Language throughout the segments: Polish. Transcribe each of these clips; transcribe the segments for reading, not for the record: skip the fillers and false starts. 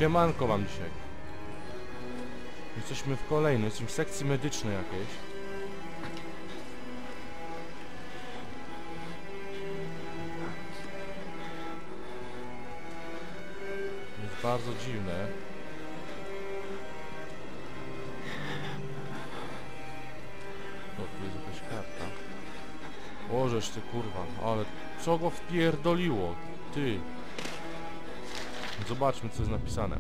Siemanko wam dzisiaj. Jesteśmy w kolejnej, jesteśmy w sekcji medycznej jakiejś. Jest bardzo dziwne. O, tu jest jakaś karta. O, żeż ty kurwa, ale co go wpierdoliło? Ty. Zobaczmy, co jest napisane.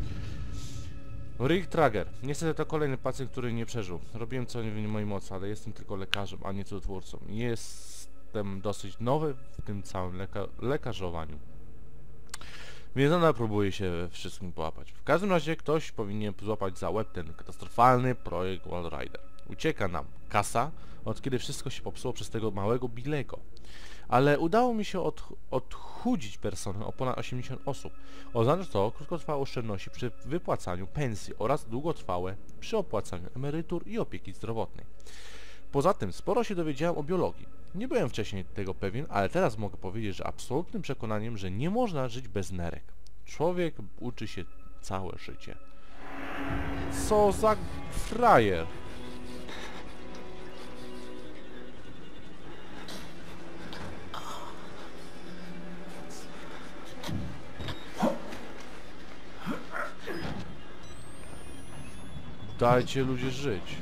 Rick Trager. Niestety to kolejny pacjent, który nie przeżył. Robiłem co w mojej mocy, ale jestem tylko lekarzem, a nie cudotwórcą. Jestem dosyć nowy w tym całym lekarzowaniu. Więc nadal próbuję się we wszystkim połapać. W każdym razie ktoś powinien złapać za łeb ten katastrofalny projekt Walrider. Ucieka nam kasa, od kiedy wszystko się popsuło przez tego małego Billego. Ale udało mi się odchudzić personel o ponad 80 osób. Oznacza to krótkotrwałe oszczędności przy wypłacaniu pensji oraz długotrwałe przy opłacaniu emerytur i opieki zdrowotnej. Poza tym sporo się dowiedziałem o biologii. Nie byłem wcześniej tego pewien, ale teraz mogę powiedzieć, że absolutnym przekonaniem, że nie można żyć bez nerek. Człowiek uczy się całe życie. Co za frajer! Dajcie ludzie żyć.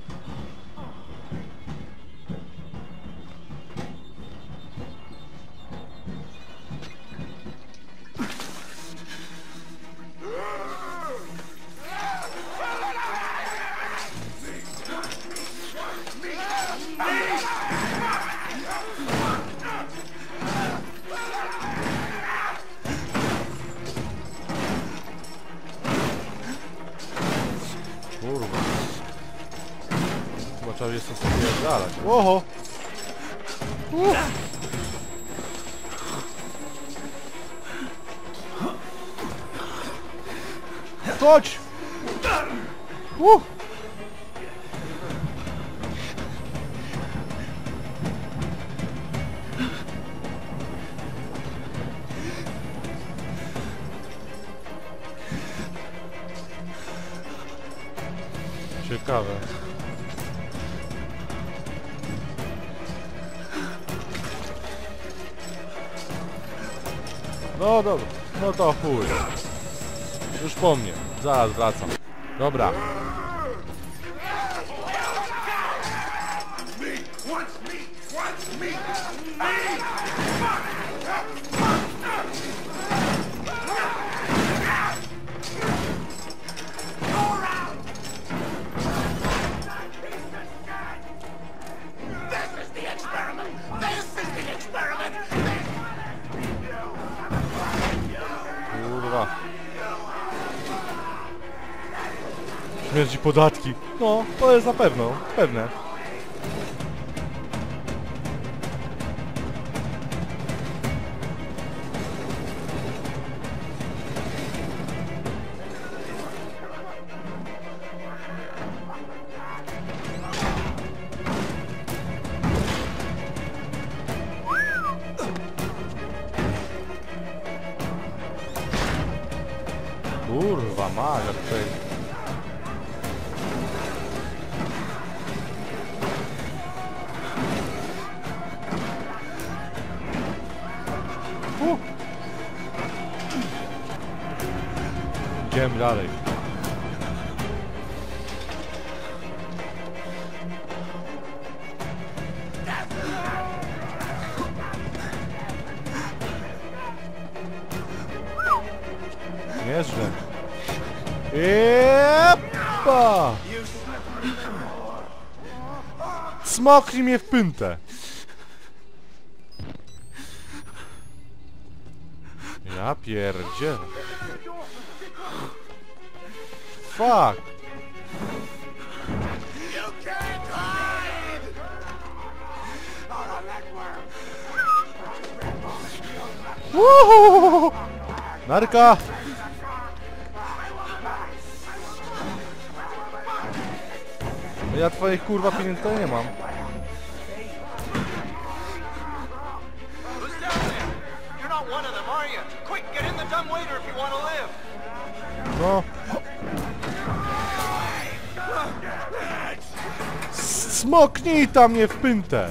Kurwa. Chyba trzeba jest to sobie dalej. Oho! Chodź! Ciekawe. No dobra, no to chuj. Już po mnie, zaraz wracam. Dobra. Kurwa. Śmierci podatki. No, to jest na pewno, pewne. Kurwa, maga tutaj. Idziemy dalej. Nieźle. Epa! Smoknij mnie w pętę. Ja pierdzielę. Fuck! Woohoo! Narka! Ja twoich kurwa pieniędzy to nie mam. one of them, are you? Quick, get in the dumbwaiter if you want to live. No. Smoknij tam mnie w pętę.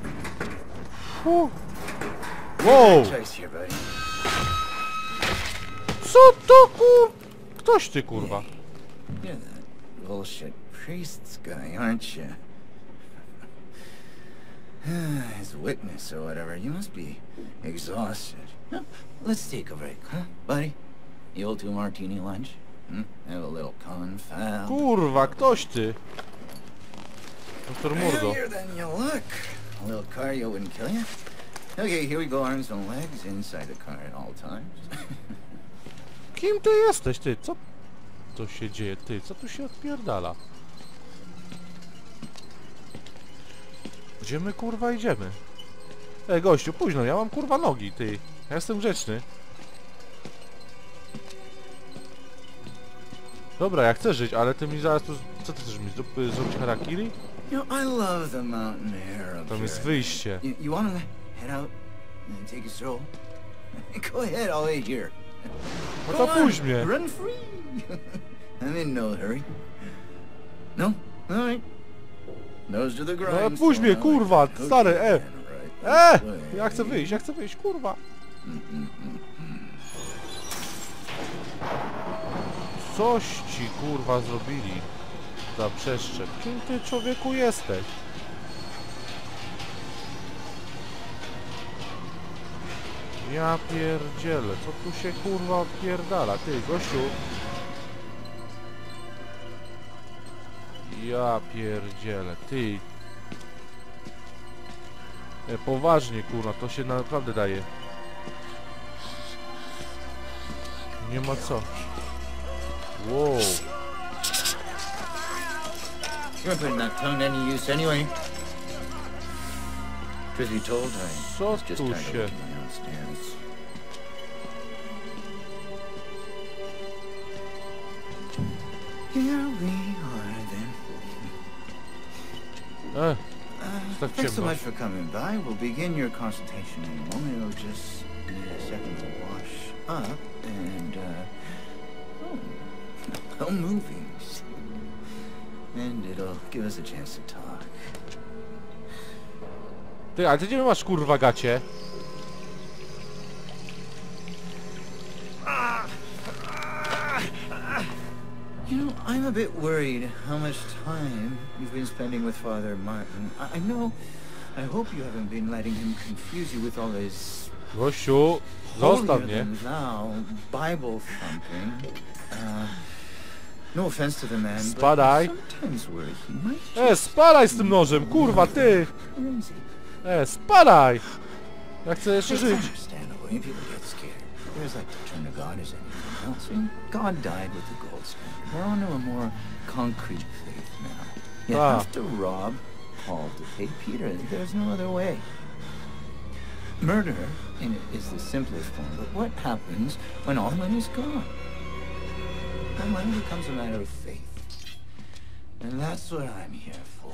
Wow. Co to kur... Ktoś ty kurwa. You're that bullshit priest's guy, aren't you? His witness or whatever. You must be exhausted. Huh? Let's take a break, huh, buddy? The old 2-martini lunch? Have a little confab. Kurwa, ktoś ty. Doktor Murdo. Heavier than you look. A little cardio wouldn't kill you. Okay, here we go. Arms and legs inside the car at all times. Kim ty jesteś, ty? Co to się dzieje, ty? Co tu się odpierdala? Gdzie my kurwa idziemy? Gościu, późno, ja mam kurwa nogi, ty. Ja jestem grzeczny. Dobra, ja chcę żyć, ale ty mi zaraz tu... Co ty chcesz mi zrobić harakiri? You know, I love the mountain air up Tam jest here. wyjście. You wanna head out and take a stroll? Go ahead, I'll wait here. No to puść mnie. Run free. I'm in no hurry. No? All right. Nose to the No grind. puść mnie, kurwa, stary, ja chcę wyjść, kurwa. Coś ci kurwa zrobili za przeszczep. Kim ty człowieku jesteś? Ja pierdzielę, co tu się kurwa odpierdala? Ty, gościu. Ja pierdzielę, ty. Poważnie kurwa, to się naprawdę daje. Nie ma co. Wow. You're putting that tongue to any use anyway. Truth be told, I Co was just tu tired of się... looking downstairs. Here we are then. tak Thanks so ciemno. much for coming by. We'll begin your consultation in a moment. It'll just need a second to wash up and, movies. And it'll give us a chance to talk. Ty, ale ty gdzie masz kurwa gacie? You know, I'm a bit worried how much time you've been spending with Father Martin. I know. I hope you haven't been letting him confuse you with all his Gościu, zostaw holier mnie. than thou Bible thumping. No offense to the man, Spadaj. but sometimes worry he might Spadaj z tym nożem, kurwa, ty! crazy. Spadaj! Ja chcę jeszcze It's żyć. understandable. People get scared. There's like to turn to God as anything else. I mean, God died with the gold standard. We're on to a more concrete faith now. You Ah. have to rob Paul to pay Peter. There's no other way. Murder is the simplest form, but what happens when all money's gone? Well, money becomes a matter of faith. And that's what I'm here for.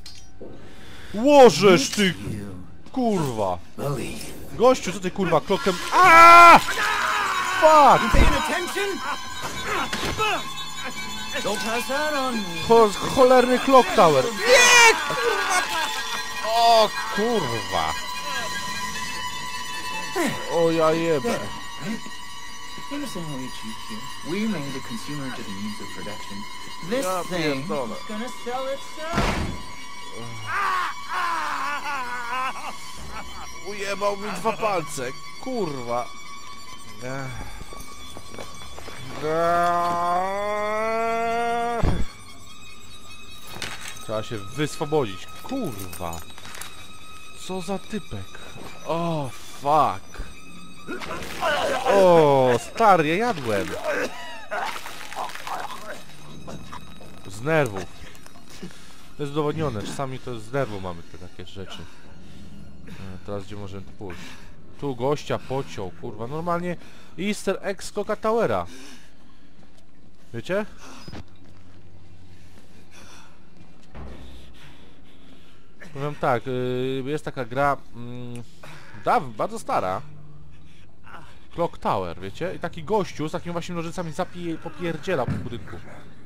Łożesz ty, You kurwa. believe. Gościu, co ty kurwa krokiem... Aaaa! Fuck! Paying attention? Don't pass that on me. Cholerny clock tower. Nie, kurwa! O kurwa! O ja jebę. Right? You understand how we achieve here? We made the consumer into the means of production. This Ja thing pierdolę. is gonna sell itself. Ujebał mi 2 palce, kurwa. Trzeba się wyswobodzić, kurwa. Co za typek. O, fuck. O, stary, ja jadłem. Z nerwów. To jest udowodnione, czasami to z nerwu mamy te takie rzeczy. Teraz gdzie możemy pójść? Tu gościa pociął, kurwa, normalnie Easter egg z Clocka Towera. Wiecie? Powiem tak, jest taka gra, bardzo stara. Clock Tower, wiecie? I taki gościu z takimi właśnie nożycami popierdziela po budynku.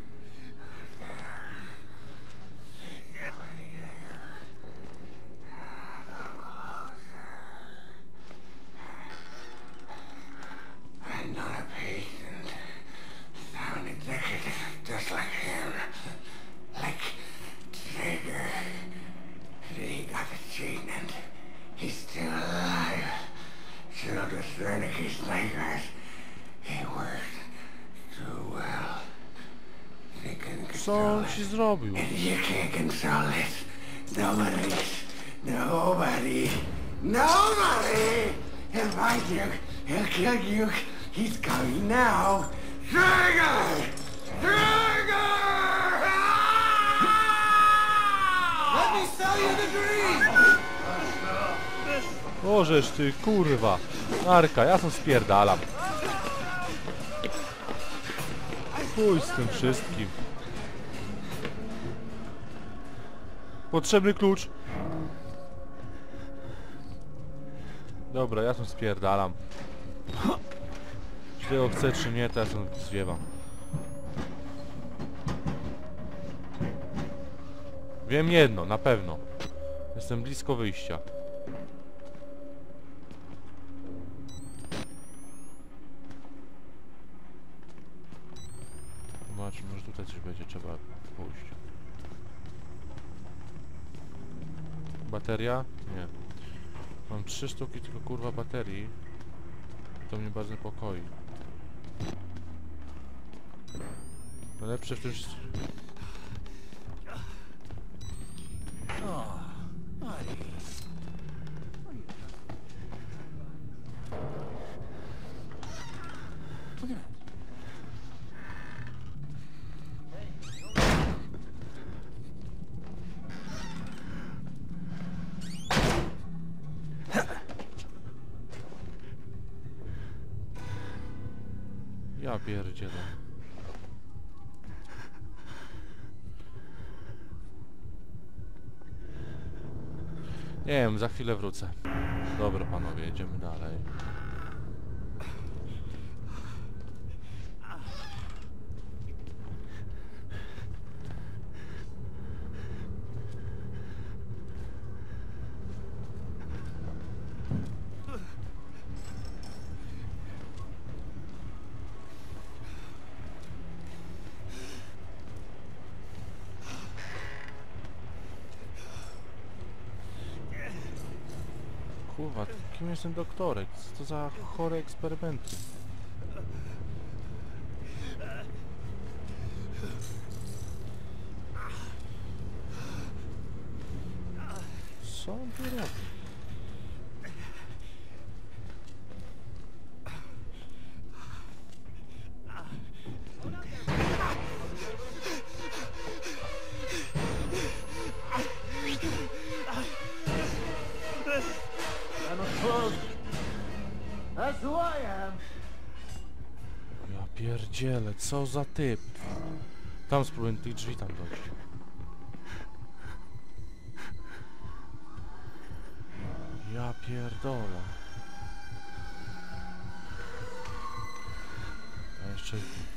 Just like him. Like Traeger. He got the treatment. He's still alive. So the Wernicke's Lakers. He worked too well. They can Co control on it. ci zrobił? And you can't control it. Nobody. He'll find you. He'll kill you. He's coming now. Traeger! Traeger! Let me sell you the dream! Możesz ty, kurwa. Narka, ja sam spierdalam. Chuj z tym wszystkim. Potrzebny klucz. Dobra, ja tam spierdalam. Czy tego chcę, czy nie, to ja tam zwiewam. Wiem jedno, na pewno. Jestem blisko wyjścia. Zobaczmy, może tutaj coś będzie trzeba pójść. Bateria? Nie. Mam 3 sztuki tylko kurwa baterii. To mnie bardzo niepokoi. Najlepsze w tym... Ja pierdzielę. Nie wiem, za chwilę wrócę. Dobra panowie, jedziemy dalej. Kurwa, kim jest ten doktorek? Co to za chore eksperymenty? Co on tu robi? That's who I am. Ja pierdzielę, co za typ? Tam spróbuję tych drzwi tam dojść. Ja pierdolę. A jeszcze...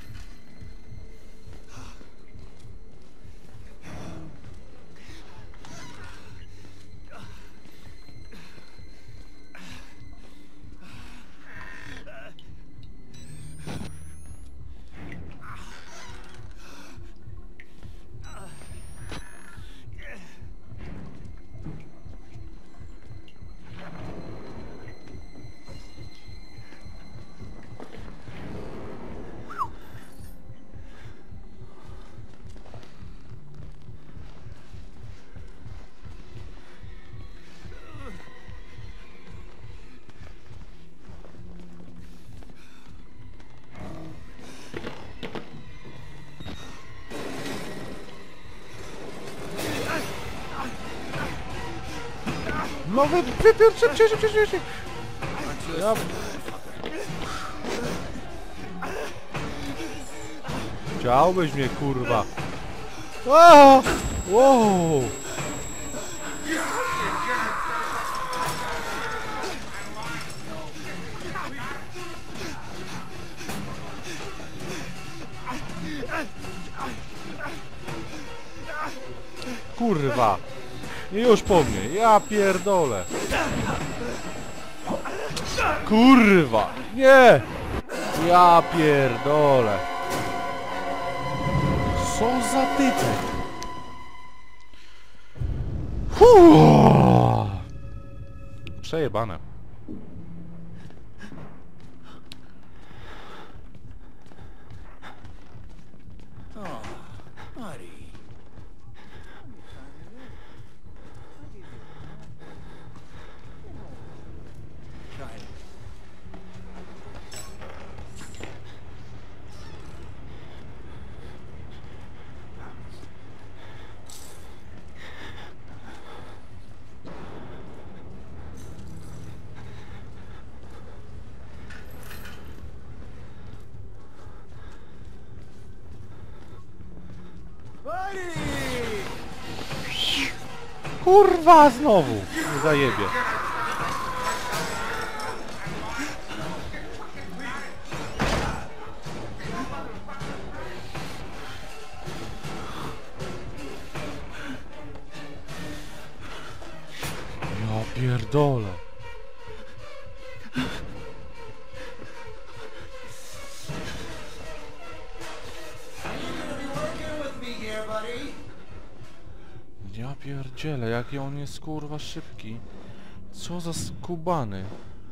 No wypier... szybciej! Ja... Chciałbyś mnie, kurwa. Aaa! Wow! kurwa! I już po mnie, ja pierdolę! Kurwa! Nie! Ja pierdolę! Co za typek? Przejebane. Oh, buddy. Try it. Kurwa znowu! Nie zajebie. Ja pierdolę. Ja pierdzielę, jaki on jest kurwa szybki. Co za skubany.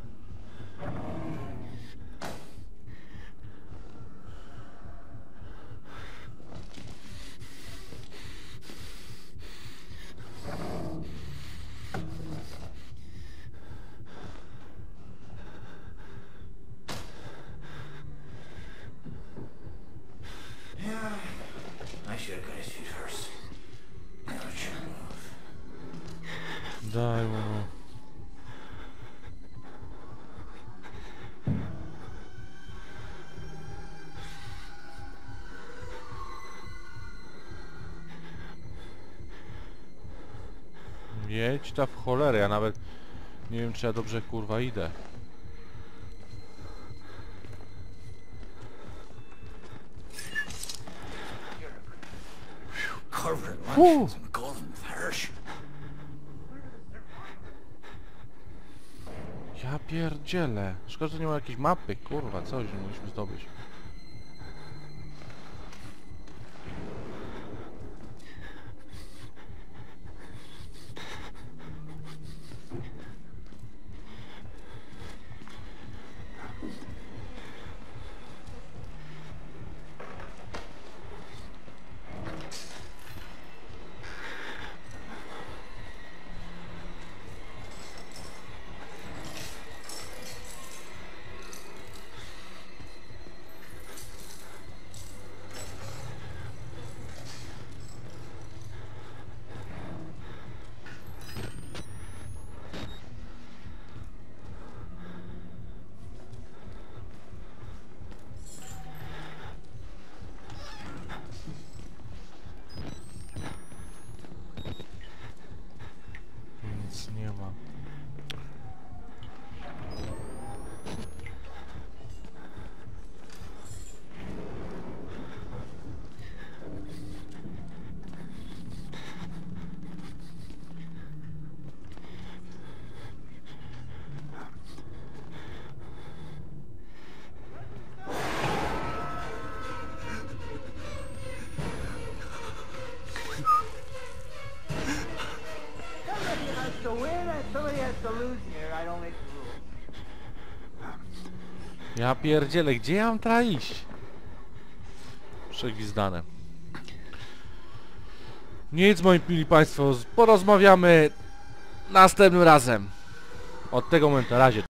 I should have got his feet first. Now it's your move. Daj mu. Jedź ta w cholerę, ja nawet nie wiem czy ja dobrze kurwa idę. Carver Whew. lunch and golden Hirsch. Ja pierdzielę. Szkoda, że nie ma jakiejś mapy, kurwa, coś mogliśmy zdobyć. Nic nie ma. Somebody has to win and somebody has to lose here. I don't make the rules. Ja pierdzielę, gdzie ja mam teraz iść? Przegwizdane. Nic, moi mili państwo, porozmawiamy następnym razem. Od tego momentu, na razie.